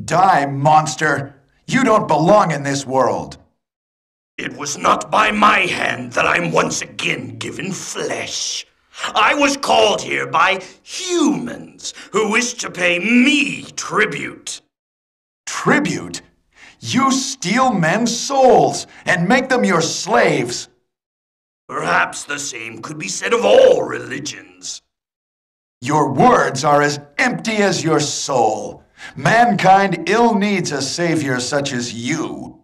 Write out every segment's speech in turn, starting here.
Die, monster! You don't belong in this world! It was not by my hand that I'm once again given flesh. I was called here by humans who wish to pay me tribute. Tribute? You steal men's souls and make them your slaves! Perhaps the same could be said of all religions. Your words are as empty as your soul. Mankind ill needs a savior such as you.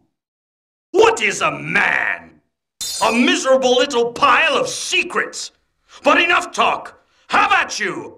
What is a man? A miserable little pile of secrets. But enough talk. Have at you!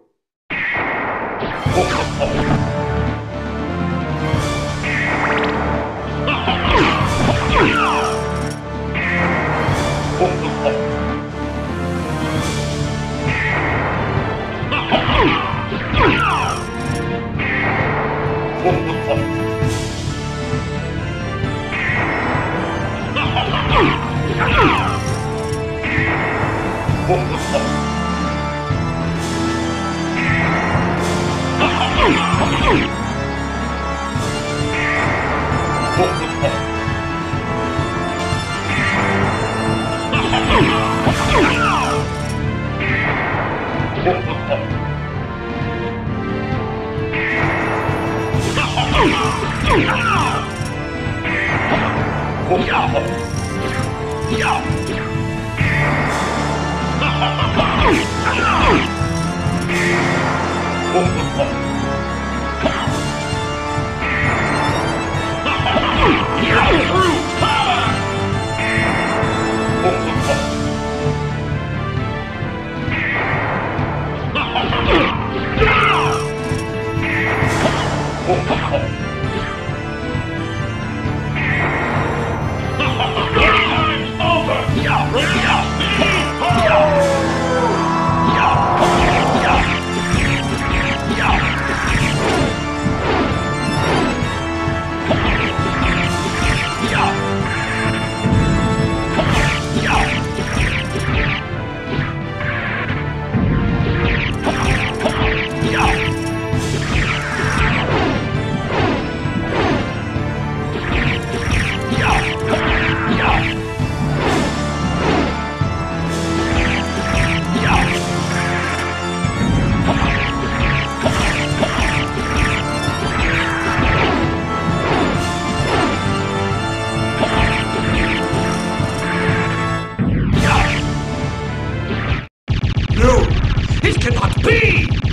No! It cannot be!